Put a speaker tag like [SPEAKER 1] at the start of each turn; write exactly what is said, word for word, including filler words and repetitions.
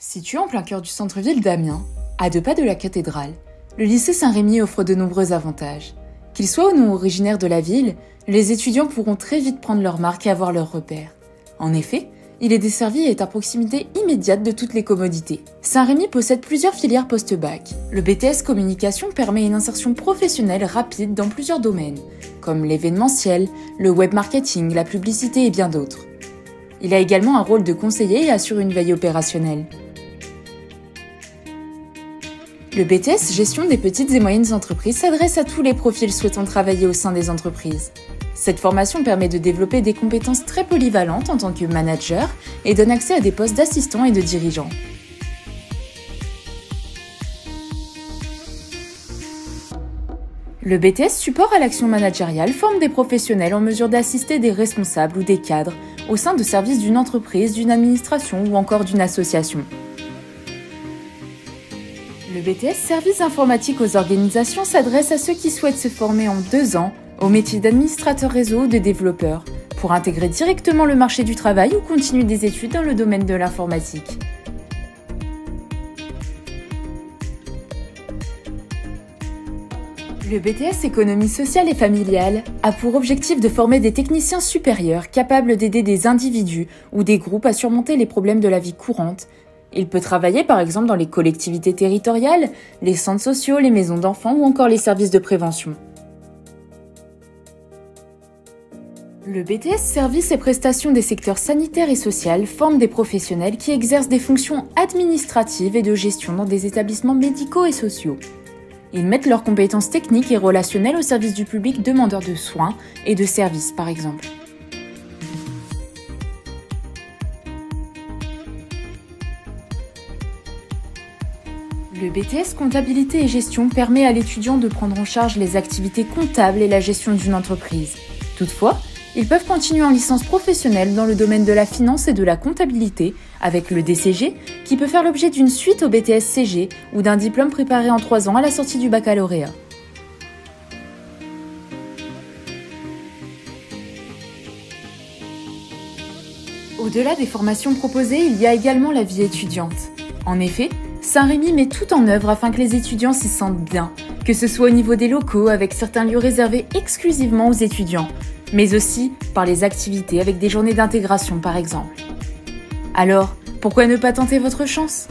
[SPEAKER 1] Situé en plein cœur du centre-ville d'Amiens, à deux pas de la cathédrale, le lycée Saint-Rémy offre de nombreux avantages. Qu'ils soient ou non originaires de la ville, les étudiants pourront très vite prendre leur marque et avoir leurs repères. En effet, il est desservi et est à proximité immédiate de toutes les commodités. Saint-Rémy possède plusieurs filières post-bac. Le B T S Communication permet une insertion professionnelle rapide dans plusieurs domaines, comme l'événementiel, le web marketing, la publicité et bien d'autres. Il a également un rôle de conseiller et assure une veille opérationnelle. Le B T S Gestion des petites et moyennes entreprises s'adresse à tous les profils souhaitant travailler au sein des entreprises. Cette formation permet de développer des compétences très polyvalentes en tant que manager et donne accès à des postes d'assistant et de dirigeant. Le B T S Support à l'action managériale forme des professionnels en mesure d'assister des responsables ou des cadres au sein de services d'une entreprise, d'une administration ou encore d'une association. Le B T S Services informatiques aux organisations s'adresse à ceux qui souhaitent se former en deux ans au métier d'administrateur réseau ou de développeur pour intégrer directement le marché du travail ou continuer des études dans le domaine de l'informatique. Le B T S Économie sociale et familiale a pour objectif de former des techniciens supérieurs capables d'aider des individus ou des groupes à surmonter les problèmes de la vie courante. Il peut travailler par exemple dans les collectivités territoriales, les centres sociaux, les maisons d'enfants ou encore les services de prévention. Le B T S Services et prestations des secteurs sanitaires et social forme des professionnels qui exercent des fonctions administratives et de gestion dans des établissements médicaux et sociaux. Ils mettent leurs compétences techniques et relationnelles au service du public demandeur de soins et de services par exemple. Le B T S Comptabilité et Gestion permet à l'étudiant de prendre en charge les activités comptables et la gestion d'une entreprise. Toutefois, ils peuvent continuer en licence professionnelle dans le domaine de la finance et de la comptabilité avec le D C G qui peut faire l'objet d'une suite au B T S C G ou d'un diplôme préparé en trois ans à la sortie du baccalauréat. Au-delà des formations proposées, il y a également la vie étudiante. En effet, Saint-Rémy met tout en œuvre afin que les étudiants s'y sentent bien, que ce soit au niveau des locaux avec certains lieux réservés exclusivement aux étudiants, mais aussi par les activités avec des journées d'intégration par exemple. Alors, pourquoi ne pas tenter votre chance ?